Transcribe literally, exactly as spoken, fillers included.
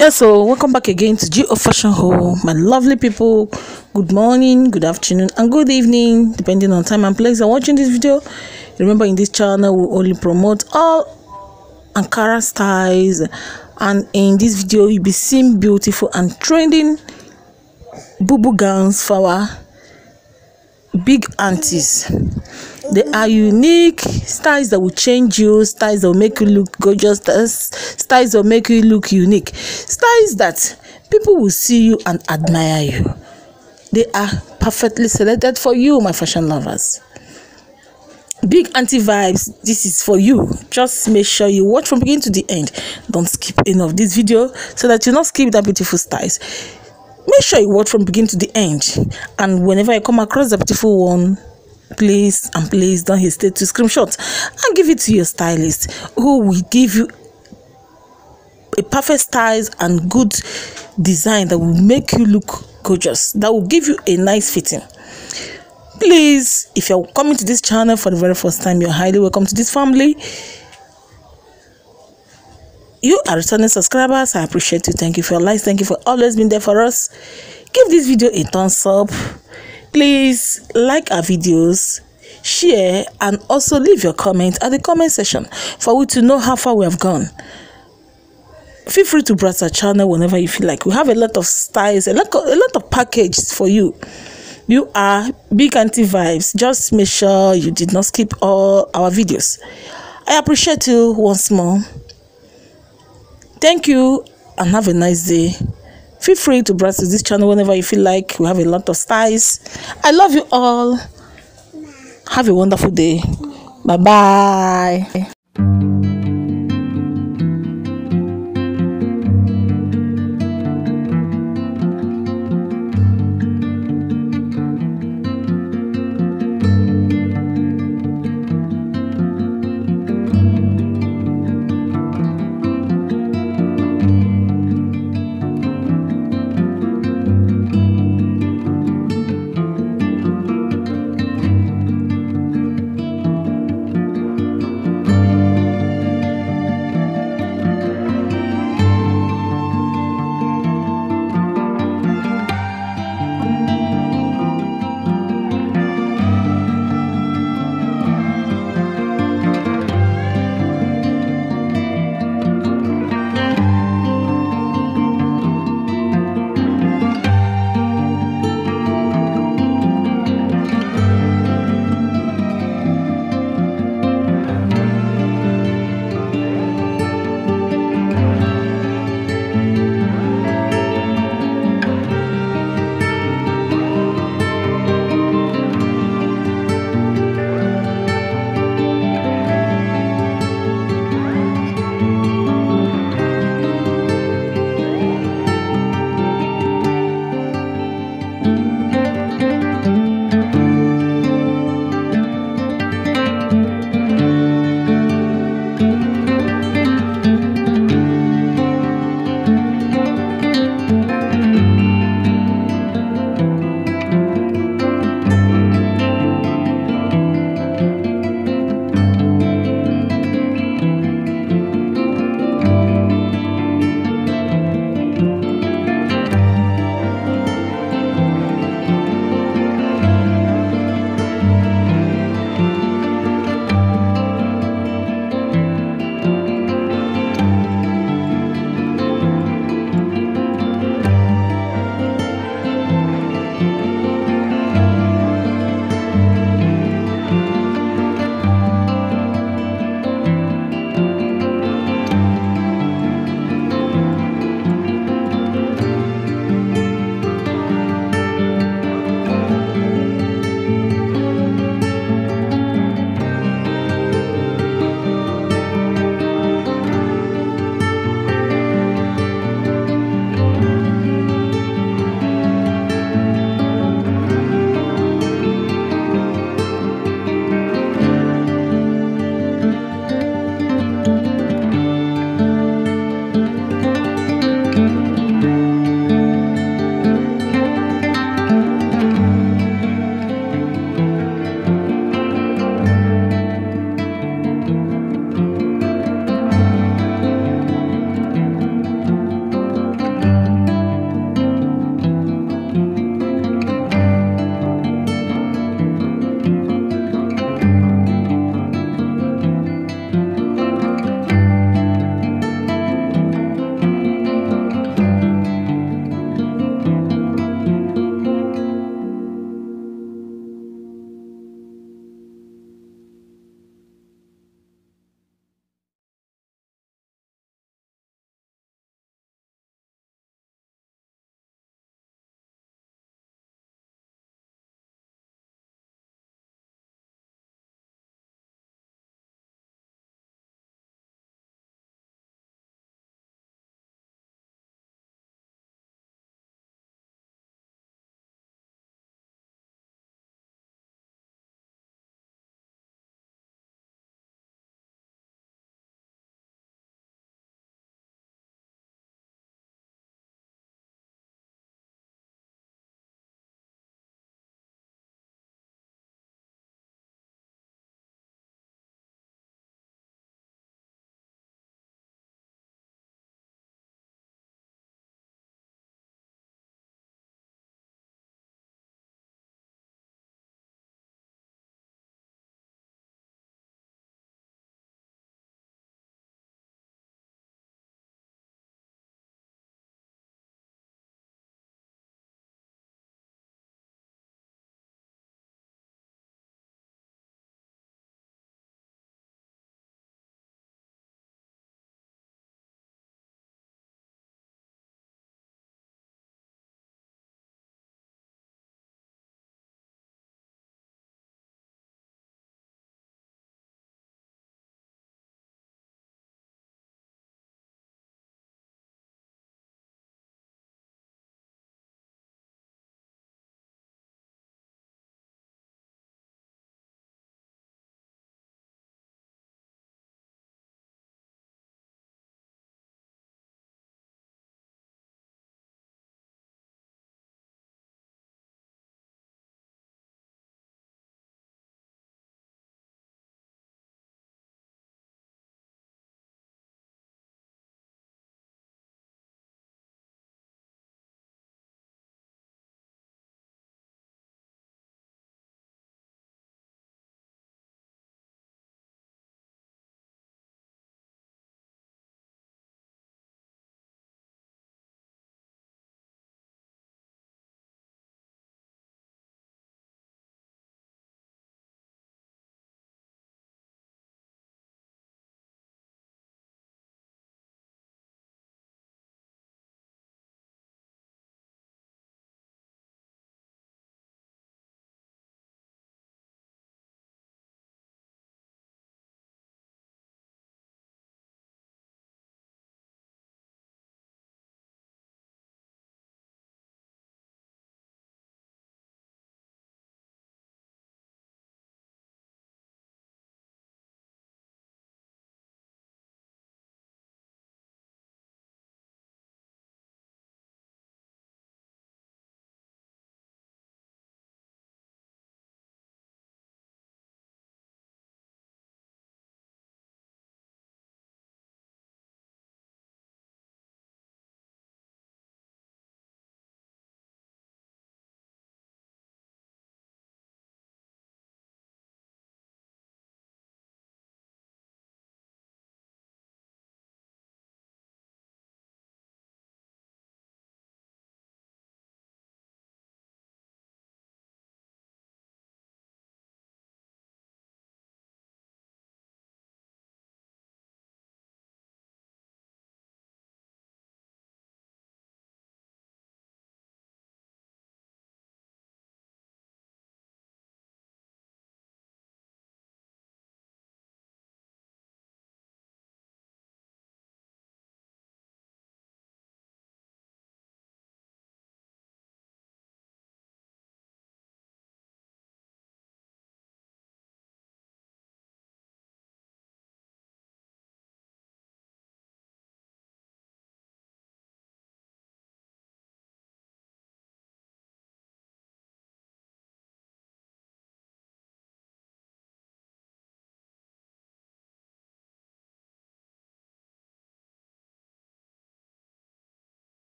Yeah, so welcome back again to G O Fashion Hall, my lovely people. Good morning, good afternoon, and good evening, depending on time and place you're watching this video. Remember, in this channel, we only promote all Ankara styles, and in this video, you'll be seeing beautiful and trending bubu gowns for our big aunties. They are unique styles that will change you, styles that will make you look gorgeous, styles that will make you look unique, styles that people will see you and admire you. They are perfectly selected for you, my fashion lovers. Big auntie vibes, this is for you. Just make sure you watch from beginning to the end. Don't skip any of this video so that you not skip that beautiful styles. Make sure you watch from beginning to the end, and whenever you come across the beautiful one, please and please don't hesitate to screenshot and give it to your stylist, who will give you a perfect style and good design that will make you look gorgeous, that will give you a nice fitting. Please, if you're coming to this channel for the very first time, you're highly welcome to this family. You are returning subscribers. I appreciate you. Thank you for your likes. Thank you for always being there for us. Give this video a thumbs up. Please like our videos, share, and also leave your comment at the comment section for we to know how far we have gone. Feel free to browse our channel whenever you feel like. We have a lot of styles, a lot of, a lot of packages for you. You are big auntie vibes. Just make sure you did not skip all our videos. I appreciate you once more. Thank you and have a nice day. Feel free to browse this channel whenever you feel like. We have a lot of styles. I love you all. Have a wonderful day. Bye bye.